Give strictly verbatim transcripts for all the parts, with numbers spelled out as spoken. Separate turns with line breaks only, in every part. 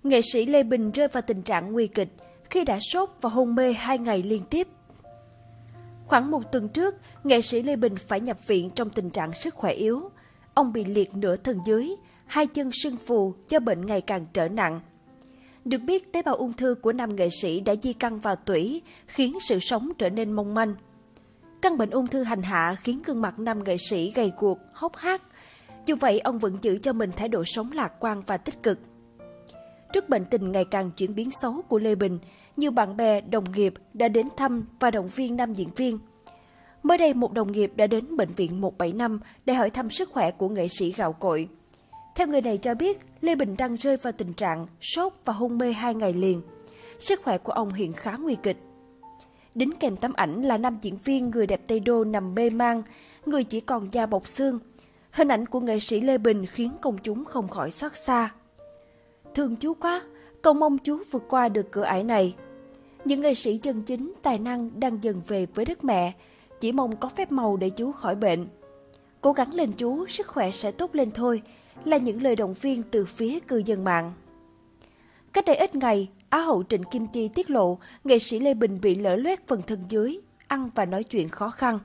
nghệ sĩ Lê Bình rơi vào tình trạng nguy kịch khi đã sốt và hôn mê hai ngày liên tiếp. Khoảng một tuần trước, nghệ sĩ Lê Bình phải nhập viện trong tình trạng sức khỏe yếu. Ông bị liệt nửa thân dưới, hai chân sưng phù do bệnh ngày càng trở nặng. Được biết, tế bào ung thư của nam nghệ sĩ đã di căn vào tủy, khiến sự sống trở nên mong manh. Căn bệnh ung thư hành hạ khiến gương mặt nam nghệ sĩ gầy guộc, hốc hác. Dù vậy, ông vẫn giữ cho mình thái độ sống lạc quan và tích cực. Trước bệnh tình ngày càng chuyển biến xấu của Lê Bình, nhiều bạn bè, đồng nghiệp đã đến thăm và động viên nam diễn viên. Mới đây, một đồng nghiệp đã đến bệnh viện một bảy năm để hỏi thăm sức khỏe của nghệ sĩ gạo cội. Theo người này cho biết, Lê Bình đang rơi vào tình trạng sốt và hôn mê hai ngày liền. Sức khỏe của ông hiện khá nguy kịch. Đính kèm tấm ảnh là nam diễn viên người đẹp Tây Đô nằm mê man, người chỉ còn da bọc xương. Hình ảnh của nghệ sĩ Lê Bình khiến công chúng không khỏi xót xa. Thương chú quá, cầu mong chú vượt qua được cửa ải này. Những nghệ sĩ chân chính, tài năng đang dần về với đất mẹ, chỉ mong có phép màu để chú khỏi bệnh. Cố gắng lên chú, sức khỏe sẽ tốt lên thôi, là những lời động viên từ phía cư dân mạng. Cách đây ít ngày, Á hậu Trịnh Kim Chi tiết lộ nghệ sĩ Lê Bình bị lở loét phần thân dưới, ăn và nói chuyện khó khăn.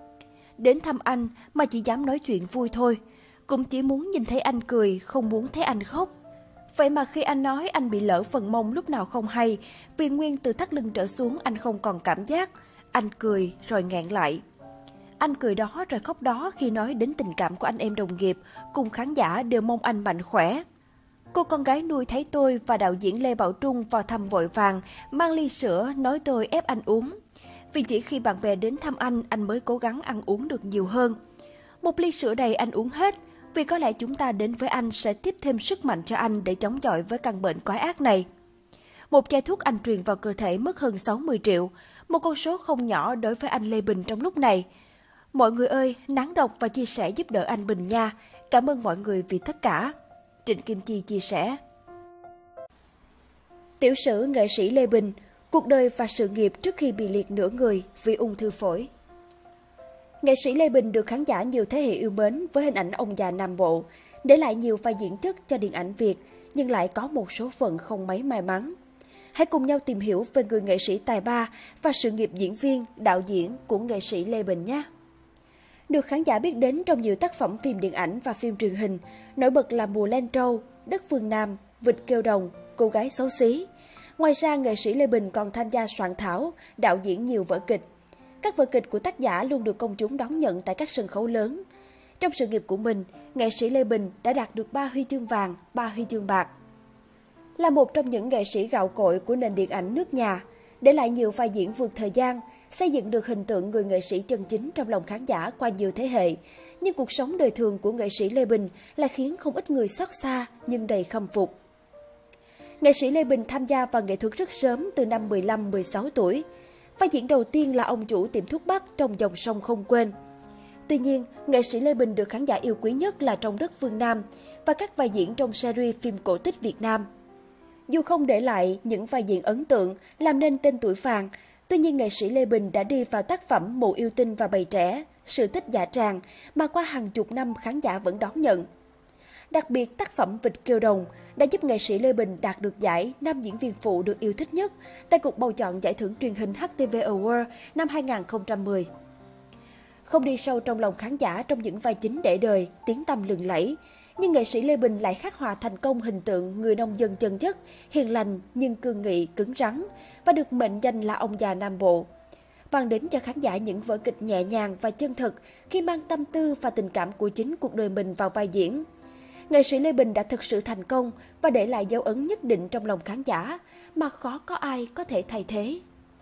Đến thăm anh mà chỉ dám nói chuyện vui thôi, cũng chỉ muốn nhìn thấy anh cười, không muốn thấy anh khóc. Vậy mà khi anh nói anh bị lở phần mông lúc nào không hay, vì nguyên từ thắt lưng trở xuống anh không còn cảm giác. Anh cười rồi nghẹn lại. Anh cười đó rồi khóc đó khi nói đến tình cảm của anh em đồng nghiệp, cùng khán giả đều mong anh mạnh khỏe. Cô con gái nuôi thấy tôi và đạo diễn Lê Bảo Trung vào thăm vội vàng, mang ly sữa nói tôi ép anh uống. Vì chỉ khi bạn bè đến thăm anh, anh mới cố gắng ăn uống được nhiều hơn. Một ly sữa đầy anh uống hết, vì có lẽ chúng ta đến với anh sẽ tiếp thêm sức mạnh cho anh để chống chọi với căn bệnh quái ác này. Một chai thuốc anh truyền vào cơ thể mất hơn sáu mươi triệu, một con số không nhỏ đối với anh Lê Bình trong lúc này. Mọi người ơi, nán đọc và chia sẻ giúp đỡ anh Bình nha. Cảm ơn mọi người vì tất cả. Trịnh Kim Chi chia sẻ. Tiểu sử nghệ sĩ Lê Bình, cuộc đời và sự nghiệp trước khi bị liệt nửa người vì ung thư phổi. Nghệ sĩ Lê Bình được khán giả nhiều thế hệ yêu mến với hình ảnh ông già Nam Bộ, để lại nhiều vai diễn chất cho điện ảnh Việt, nhưng lại có một số phận không mấy may mắn. Hãy cùng nhau tìm hiểu về người nghệ sĩ tài ba và sự nghiệp diễn viên, đạo diễn của nghệ sĩ Lê Bình nhé. Được khán giả biết đến trong nhiều tác phẩm phim điện ảnh và phim truyền hình, nổi bật là Mùa Len Trâu, Đất Phương Nam, Vịt Kêu Đồng, Cô Gái Xấu Xí. Ngoài ra, nghệ sĩ Lê Bình còn tham gia soạn thảo, đạo diễn nhiều vở kịch. Các vở kịch của tác giả luôn được công chúng đón nhận tại các sân khấu lớn. Trong sự nghiệp của mình, nghệ sĩ Lê Bình đã đạt được ba huy chương vàng, ba huy chương bạc. Là một trong những nghệ sĩ gạo cội của nền điện ảnh nước nhà, để lại nhiều vai diễn vượt thời gian, xây dựng được hình tượng người nghệ sĩ chân chính trong lòng khán giả qua nhiều thế hệ. Nhưng cuộc sống đời thường của nghệ sĩ Lê Bình lại khiến không ít người xót xa nhưng đầy khâm phục. Nghệ sĩ Lê Bình tham gia vào nghệ thuật rất sớm, từ năm mười lăm mười sáu tuổi. Vai diễn đầu tiên là ông chủ tiệm thuốc Bắc trong Dòng Sông Không Quên. Tuy nhiên, nghệ sĩ Lê Bình được khán giả yêu quý nhất là trong Đất Phương Nam và các vai diễn trong series phim cổ tích Việt Nam. Dù không để lại những vai diễn ấn tượng, làm nên tên tuổi vàng, tuy nhiên nghệ sĩ Lê Bình đã đi vào tác phẩm Mụ Yêu Tinh và Bầy Trẻ, Sự Tích Dạ Tràng mà qua hàng chục năm khán giả vẫn đón nhận. Đặc biệt, tác phẩm Vịt Kêu Đồng đã giúp nghệ sĩ Lê Bình đạt được giải nam diễn viên phụ được yêu thích nhất tại cuộc bầu chọn giải thưởng truyền hình hát tê vê Award năm hai nghìn không trăm mười. Không đi sâu trong lòng khán giả trong những vai chính để đời, tiếng tăm lừng lẫy, nhưng nghệ sĩ Lê Bình lại khắc họa thành công hình tượng người nông dân chân chất, hiền lành nhưng cương nghị, cứng rắn và được mệnh danh là ông già Nam Bộ. Mang đến cho khán giả những vở kịch nhẹ nhàng và chân thực khi mang tâm tư và tình cảm của chính cuộc đời mình vào vai diễn. Nghệ sĩ Lê Bình đã thực sự thành công và để lại dấu ấn nhất định trong lòng khán giả mà khó có ai có thể thay thế.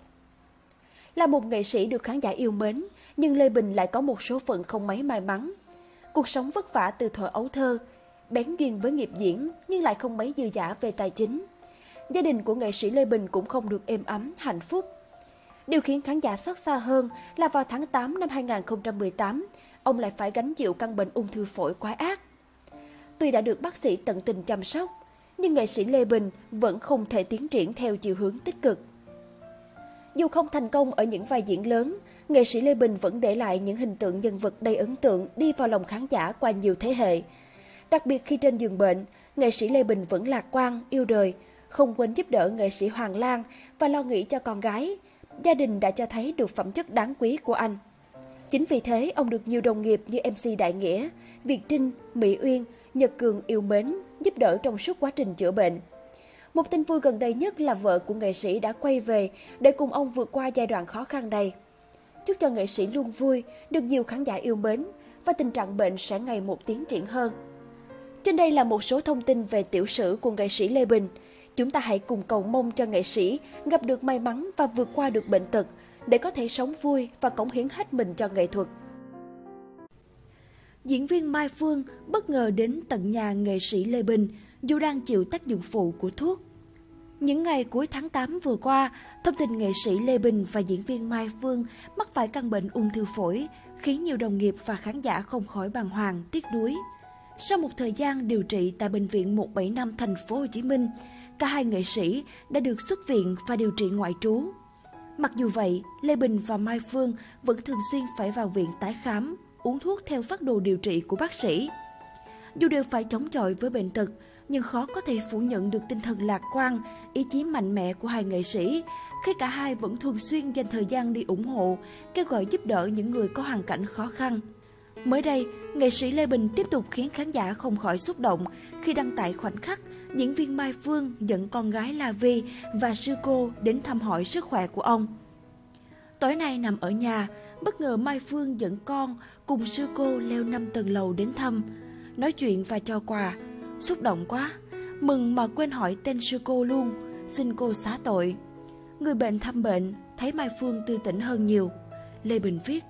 Là một nghệ sĩ được khán giả yêu mến, nhưng Lê Bình lại có một số phận không mấy may mắn. Cuộc sống vất vả từ thuở ấu thơ, bén duyên với nghiệp diễn nhưng lại không mấy dư dả về tài chính. Gia đình của nghệ sĩ Lê Bình cũng không được êm ấm, hạnh phúc. Điều khiến khán giả xót xa hơn là vào tháng tám năm hai nghìn không trăm mười tám, ông lại phải gánh chịu căn bệnh ung thư phổi quái ác. Tuy đã được bác sĩ tận tình chăm sóc, nhưng nghệ sĩ Lê Bình vẫn không thể tiến triển theo chiều hướng tích cực. Dù không thành công ở những vai diễn lớn, nghệ sĩ Lê Bình vẫn để lại những hình tượng nhân vật đầy ấn tượng đi vào lòng khán giả qua nhiều thế hệ. Đặc biệt khi trên giường bệnh, nghệ sĩ Lê Bình vẫn lạc quan, yêu đời, không quên giúp đỡ nghệ sĩ Hoàng Lan và lo nghĩ cho con gái. Gia đình đã cho thấy được phẩm chất đáng quý của anh. Chính vì thế, ông được nhiều đồng nghiệp như em xê Đại Nghĩa, Việt Trinh, Mỹ Uyên, Nhật Cường yêu mến, giúp đỡ trong suốt quá trình chữa bệnh. Một tin vui gần đây nhất là vợ của nghệ sĩ đã quay về để cùng ông vượt qua giai đoạn khó khăn này. Chúc cho nghệ sĩ luôn vui, được nhiều khán giả yêu mến và tình trạng bệnh sẽ ngày một tiến triển hơn. Trên đây là một số thông tin về tiểu sử của nghệ sĩ Lê Bình. Chúng ta hãy cùng cầu mong cho nghệ sĩ gặp được may mắn và vượt qua được bệnh tật để có thể sống vui và cống hiến hết mình cho nghệ thuật. Diễn viên Mai Phương bất ngờ đến tận nhà nghệ sĩ Lê Bình dù đang chịu tác dụng phụ của thuốc. Những ngày cuối tháng tám vừa qua, thông tin nghệ sĩ Lê Bình và diễn viên Mai Phương mắc phải căn bệnh ung thư phổi khiến nhiều đồng nghiệp và khán giả không khỏi bàng hoàng, tiếc nuối. Sau một thời gian điều trị tại bệnh viện một bảy năm thành phố Hồ Chí Minh, cả hai nghệ sĩ đã được xuất viện và điều trị ngoại trú. Mặc dù vậy, Lê Bình và Mai Phương vẫn thường xuyên phải vào viện tái khám, uống thuốc theo phác đồ điều trị của bác sĩ. Dù đều phải chống chọi với bệnh tật, nhưng khó có thể phủ nhận được tinh thần lạc quan, ý chí mạnh mẽ của hai nghệ sĩ, khi cả hai vẫn thường xuyên dành thời gian đi ủng hộ, kêu gọi giúp đỡ những người có hoàn cảnh khó khăn. Mới đây, nghệ sĩ Lê Bình tiếp tục khiến khán giả không khỏi xúc động khi đăng tải khoảnh khắc diễn viên Mai Phương dẫn con gái là Vi và sư cô đến thăm hỏi sức khỏe của ông. Tối nay nằm ở nhà, bất ngờ Mai Phương dẫn con cùng sư cô leo năm tầng lầu đến thăm, nói chuyện và cho quà. Xúc động quá, mừng mà quên hỏi tên sư cô luôn, xin cô xá tội. Người bệnh thăm bệnh, thấy Mai Phương tươi tỉnh hơn nhiều. Lê Bình viết.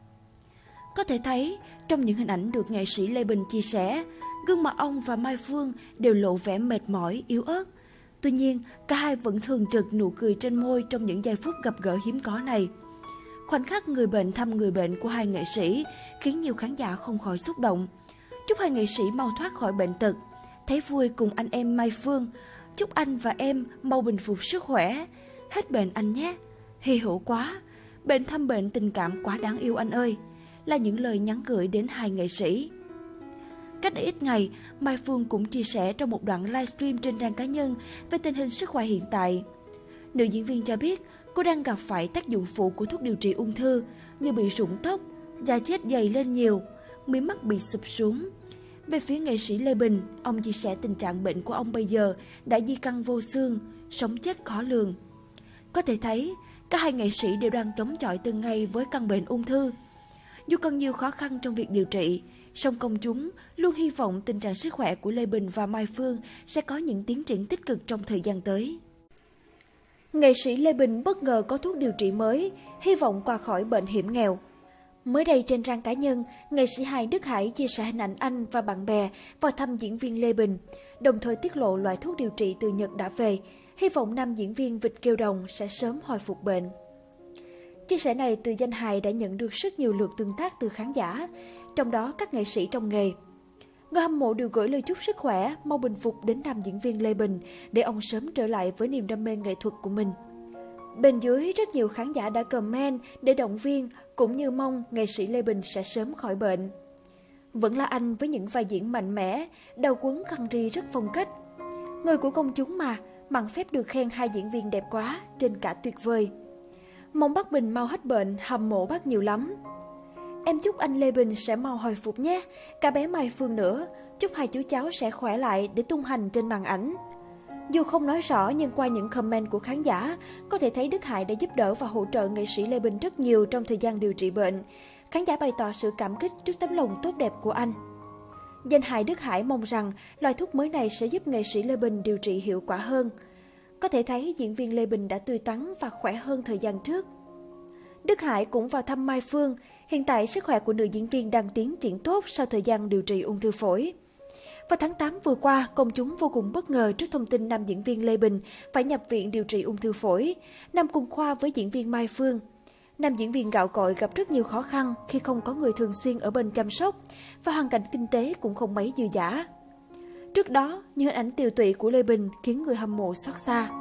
Có thể thấy, trong những hình ảnh được nghệ sĩ Lê Bình chia sẻ, gương mặt ông và Mai Phương đều lộ vẻ mệt mỏi, yếu ớt. Tuy nhiên, cả hai vẫn thường trực nụ cười trên môi trong những giây phút gặp gỡ hiếm có này. Khoảnh khắc người bệnh thăm người bệnh của hai nghệ sĩ khiến nhiều khán giả không khỏi xúc động. Chúc hai nghệ sĩ mau thoát khỏi bệnh tật. Thấy vui cùng anh em Mai Phương. Chúc anh và em mau bình phục sức khỏe. Hết bệnh anh nhé. Hy hữu quá. Bệnh thăm bệnh tình cảm quá đáng yêu anh ơi. Là những lời nhắn gửi đến hai nghệ sĩ. Cách đây ít ngày, Mai Phương cũng chia sẻ trong một đoạn livestream trên trang cá nhân về tình hình sức khỏe hiện tại. Nữ diễn viên cho biết cô đang gặp phải tác dụng phụ của thuốc điều trị ung thư như bị rụng tóc, da chết dày lên nhiều, mí mắt bị sụp xuống. Về phía nghệ sĩ Lê Bình, ông chia sẻ tình trạng bệnh của ông bây giờ đã di căn vô xương, sống chết khó lường. Có thể thấy, cả hai nghệ sĩ đều đang chống chọi từng ngày với căn bệnh ung thư. Dù còn nhiều khó khăn trong việc điều trị, song công chúng luôn hy vọng tình trạng sức khỏe của Lê Bình và Mai Phương sẽ có những tiến triển tích cực trong thời gian tới. Nghệ sĩ Lê Bình bất ngờ có thuốc điều trị mới, hy vọng qua khỏi bệnh hiểm nghèo. Mới đây trên trang cá nhân, nghệ sĩ hài Đức Hải chia sẻ hình ảnh anh và bạn bè vào thăm diễn viên Lê Bình, đồng thời tiết lộ loại thuốc điều trị từ Nhật đã về, hy vọng nam diễn viên Vịt Kêu Đồng sẽ sớm hồi phục bệnh. Chia sẻ này từ danh hài đã nhận được rất nhiều lượt tương tác từ khán giả, trong đó các nghệ sĩ trong nghề. Người hâm mộ đều gửi lời chúc sức khỏe, mau bình phục đến nam diễn viên Lê Bình để ông sớm trở lại với niềm đam mê nghệ thuật của mình. Bên dưới, rất nhiều khán giả đã comment để động viên cũng như mong nghệ sĩ Lê Bình sẽ sớm khỏi bệnh. Vẫn là anh với những vai diễn mạnh mẽ, đầu quấn khăn ri rất phong cách. Người của công chúng mà, mặn phép được khen hai diễn viên đẹp quá, trên cả tuyệt vời. Mong bác Bình mau hết bệnh, hâm mộ bác nhiều lắm. Em chúc anh Lê Bình sẽ mau hồi phục nhé, cả bé Mai Phương nữa. Chúc hai chú cháu sẽ khỏe lại để tung hành trên màn ảnh. Dù không nói rõ nhưng qua những comment của khán giả, có thể thấy Đức Hải đã giúp đỡ và hỗ trợ nghệ sĩ Lê Bình rất nhiều trong thời gian điều trị bệnh. Khán giả bày tỏ sự cảm kích trước tấm lòng tốt đẹp của anh. Danh hài Đức Hải mong rằng loại thuốc mới này sẽ giúp nghệ sĩ Lê Bình điều trị hiệu quả hơn. Có thể thấy diễn viên Lê Bình đã tươi tắn và khỏe hơn thời gian trước. Đức Hải cũng vào thăm Mai Phương. Hiện tại sức khỏe của nữ diễn viên đang tiến triển tốt sau thời gian điều trị ung thư phổi. Vào tháng tám vừa qua, công chúng vô cùng bất ngờ trước thông tin nam diễn viên Lê Bình phải nhập viện điều trị ung thư phổi, nằm cùng khoa với diễn viên Mai Phương. Nam diễn viên gạo cội gặp rất nhiều khó khăn khi không có người thường xuyên ở bên chăm sóc và hoàn cảnh kinh tế cũng không mấy dư dả. Trước đó, những hình ảnh tiều tụy của Lê Bình khiến người hâm mộ xót xa.